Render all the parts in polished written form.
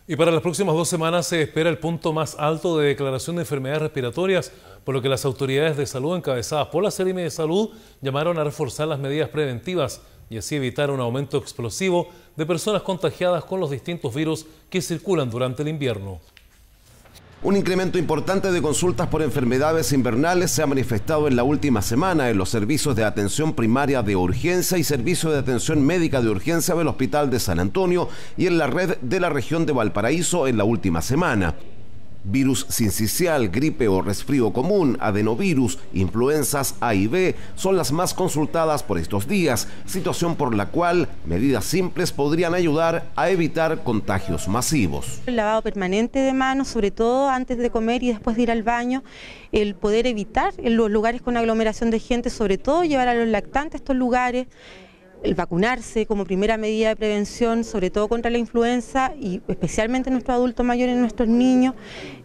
Y para las próximas 2 semanas se espera el punto más alto de declaración de enfermedades respiratorias, por lo que las autoridades de salud encabezadas por la Seremi de Salud llamaron a reforzar las medidas preventivas y así evitar un aumento explosivo de personas contagiadas con los distintos virus que circulan durante el invierno. Un incremento importante de consultas por enfermedades invernales se ha manifestado en la última semana en los servicios de atención primaria de urgencia y servicio de atención médica de urgencia del Hospital de San Antonio y en la red de la región de Valparaíso en la última semana. Virus sincicial, gripe o resfrío común, adenovirus, influencias A y B son las más consultadas por estos días, situación por la cual medidas simples podrían ayudar a evitar contagios masivos. El lavado permanente de manos, sobre todo antes de comer y después de ir al baño, el poder evitar en los lugares con aglomeración de gente, sobre todo llevar a los lactantes a estos lugares, el vacunarse como primera medida de prevención, sobre todo contra la influenza y especialmente en nuestros adultos mayores y en nuestros niños,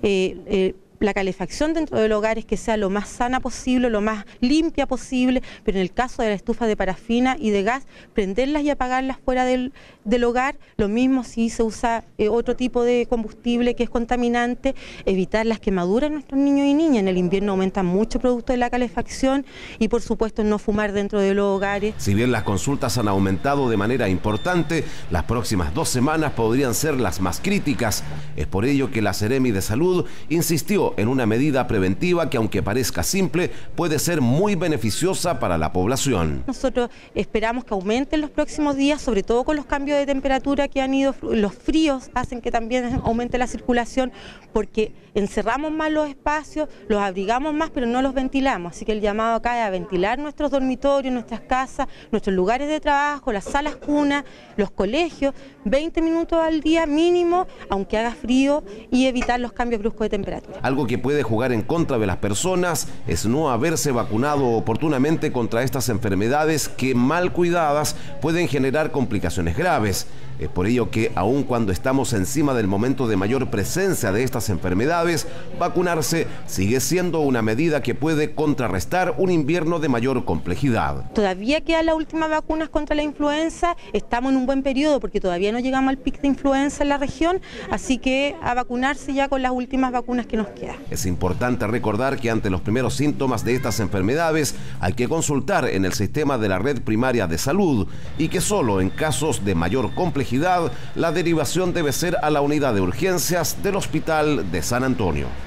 la calefacción dentro del hogar es que sea lo más sana posible, lo más limpia posible, pero en el caso de la estufa de parafina y de gas, prenderlas y apagarlas fuera del hogar, lo mismo si se usa otro tipo de combustible que es contaminante, evitar las quemaduras en nuestros niños y niñas. En el invierno aumentan mucho producto de la calefacción y por supuesto no fumar dentro de los hogares. Si bien las consultas han aumentado de manera importante, las próximas 2 semanas podrían ser las más críticas. Es por ello que la Seremi de Salud insistió en una medida preventiva que, aunque parezca simple, puede ser muy beneficiosa para la población. Nosotros esperamos que aumente en los próximos días, sobre todo con los cambios de temperatura que han ido, los fríos hacen que también aumente la circulación, porque encerramos más los espacios, los abrigamos más, pero no los ventilamos. Así que el llamado acá es a ventilar nuestros dormitorios, nuestras casas, nuestros lugares de trabajo, las salas cunas, los colegios, 20 minutos al día mínimo, aunque haga frío, y evitar los cambios bruscos de temperatura. Algo que puede jugar en contra de las personas es no haberse vacunado oportunamente contra estas enfermedades que, mal cuidadas, pueden generar complicaciones graves. Es por ello que, aun cuando estamos encima del momento de mayor presencia de estas enfermedades, vacunarse sigue siendo una medida que puede contrarrestar un invierno de mayor complejidad. Todavía quedan las últimas vacunas contra la influenza, estamos en un buen periodo porque todavía no llegamos al pic de influenza en la región, así que a vacunarse ya con las últimas vacunas que nos quedan. Es importante recordar que ante los primeros síntomas de estas enfermedades hay que consultar en el sistema de la red primaria de salud y que solo en casos de mayor complejidad la derivación debe ser a la unidad de urgencias del Hospital de San Antonio.